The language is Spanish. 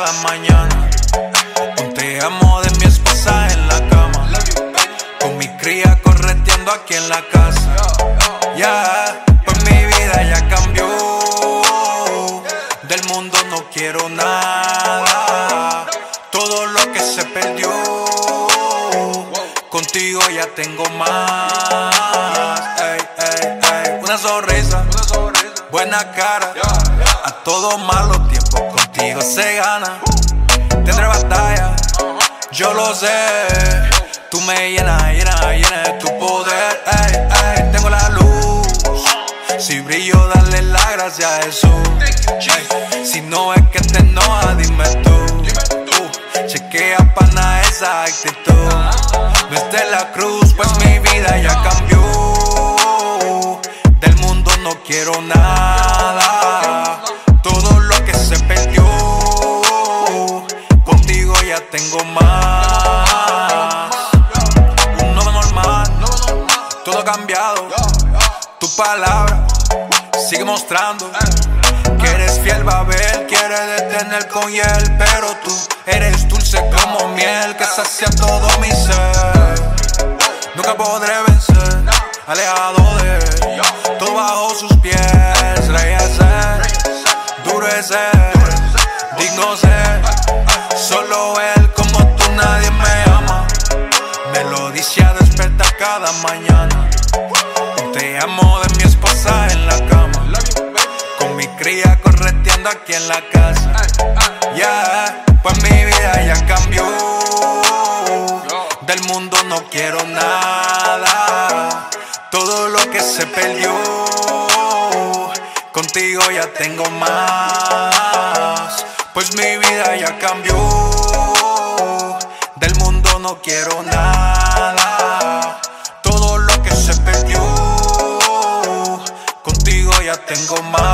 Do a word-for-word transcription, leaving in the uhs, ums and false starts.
cada mañana. Un te amo de mi esposa en la cama, con mi cría correteando aquí en la casa. Ya, yeah, pues mi vida ya cambió. Del mundo no quiero nada. Todo lo que se perdió, contigo ya tengo más. Ey, ey, ey. Una sonrisa, buena cara. A todo malo tiempo contigo se gana. Tendré batalla, yo lo sé. Tú me llenas, llenas, llenas de tu poder. Ey, ey. Tengo la luz. Si brillo, dale la gracia a Jesús. Ey. Si no es que te enoja, dime tú. Uh, chequea pana esa actitud. No es de la cruz, pues mi vida ya cambió. Del mundo no quiero nada. Todo lo que se perdió, contigo ya tengo más. Un nuevo normal, todo cambiado. Tu palabra sigue mostrando que eres fiel, Babel. Quiere detener con hiel, pero tú eres dulce como miel que sacia todo mi ser. Nunca podré vencer, alejado de él, todo bajo sus pies. Rey es él, duro es él, digno ser. Solo él, como tú nadie me ama. Me lo dice a despertar cada mañana. Te amo de mi esposa en la cama, con mi cría correteando aquí en la casa. Ya, yeah, pues mi vida ya cambió. Del mundo no quiero nada. Todo lo que se perdió, contigo ya tengo más. Pues mi vida ya cambió. Del mundo no quiero nada. Todo lo que se perdió, contigo ya tengo más.